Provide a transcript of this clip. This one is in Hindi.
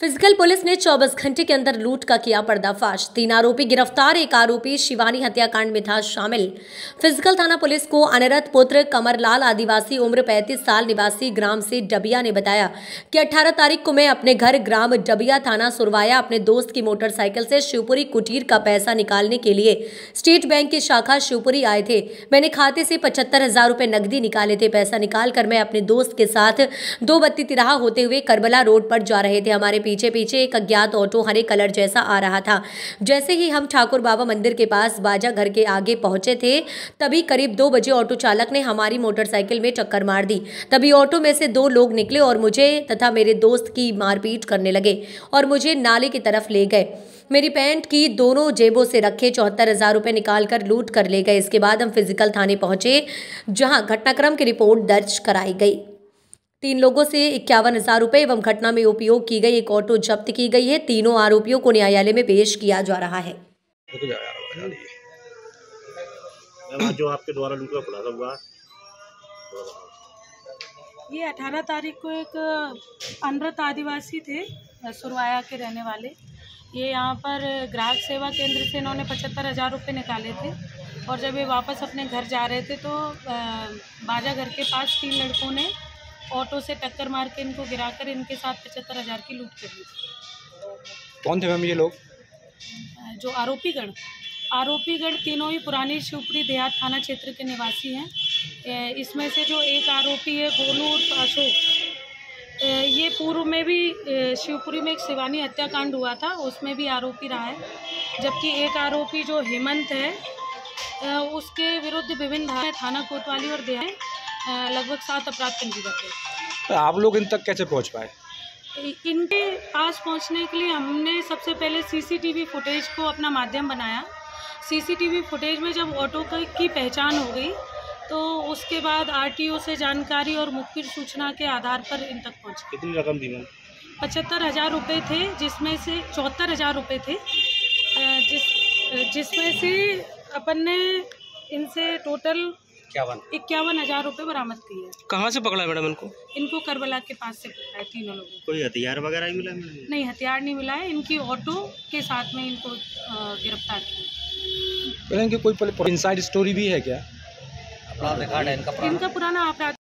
फिजिकल पुलिस ने 24 घंटे के अंदर लूट का किया पर्दाफाश। 3 आरोपी गिरफ्तार। एक आरोपी शिवानी हत्याकांड में था शामिल। फिजिकल थाना पुलिस को अनरत पुत्र कमरलाल आदिवासी उम्र 35 साल निवासी ग्राम से डबिया ने बताया कि 18 तारीख को मैं अपने घर ग्राम डबिया थाना सुरवाया अपने दोस्त की मोटरसाइकिल से शिवपुरी कुटीर का पैसा निकालने के लिए स्टेट बैंक की शाखा शिवपुरी आए थे। मैंने खाते से 75,000 रुपए नकदी निकाले थे। पैसा निकालकर मैं अपने दोस्त के साथ 2 बत्ती तिराहा होते हुए करबला रोड पर जा रहे थे। हमारे पीछे एक अज्ञात ऑटो हरे कलर जैसा आ रहा था। जैसे ही हम ठाकुर बाबा मंदिर के पास बाजा घर के आगे पहुंचे थे, तभी करीब 2 बजे ऑटो चालक ने हमारी मोटरसाइकिल में टक्कर मार दी। तभी ऑटो में से 2 लोग निकले और मुझे तथा मेरे दोस्त की मारपीट करने लगे और मुझे नाले की तरफ ले गए। मेरी पैंट की दोनों जेबों से रखे 74,000 रुपए निकालकर लूट कर ले गए। इसके बाद हम फिजिकल थाने पहुंचे, जहां घटनाक्रम की रिपोर्ट दर्ज कराई गई। 3 लोगों से 51,000 रुपए एवं घटना में उपयोग की गई एक ऑटो जब्त की गई है। तीनों आरोपियों को न्यायालय में पेश किया जा रहा है। जो आपके द्वारा लूटा खुलासा हुआ, ये 18 तारीख को एक अनरत आदिवासी थे सुरवाया के रहने वाले। ये यहाँ पर ग्राहक सेवा केंद्र से इन्होंने 75,000 रुपये निकाले थे और जब ये वापस अपने घर जा रहे थे तो बाजा घर के पास 3 लड़कों ने ऑटो से टक्कर मार के इनको गिराकर इनके साथ 75,000 की लूट कर ली थी। कौन थे मैम ये लोग? जो आरोपीगण तीनों ही पुरानी शिवपुरी देहात थाना क्षेत्र के निवासी हैं। इसमें से जो एक आरोपी है गोलू उर्फ अशोक, ये पूर्व में भी शिवपुरी में एक शिवानी हत्याकांड हुआ था, उसमें भी आरोपी रहा है। जबकि एक आरोपी जो हेमंत है, उसके विरुद्ध विभिन्न थाना कोतवाली और देहात लगभग 7 अपराध पंजीबद्ध है। तो आप लोग इन तक कैसे पहुंच पाए? इनके पास पहुंचने के लिए हमने सबसे पहले सीसीटीवी फुटेज को अपना माध्यम बनाया। सीसीटीवी फुटेज में जब ऑटो की पहचान हो गई तो उसके बाद आरटीओ से जानकारी और मुखबिर सूचना के आधार पर इन तक पहुंचे। कितनी रकम दी मैम? 75,000 रुपये थे, जिसमें से 74,000 रुपये थे, जिसमें से अपन ने इनसे टोटल 51,000 रुपये बरामद किए। कहाँ से पकड़ा मैडम इनको? इनको करबला के पास से पकड़ा है तीनों लोगों को। कोई हथियार वगैरह ही मिला? नहीं, हथियार नहीं मिला है। इनकी ऑटो के साथ में इनको गिरफ्तार किया। इनकी कोई इनसाइड स्टोरी भी है क्या? इनका पुराना अपराध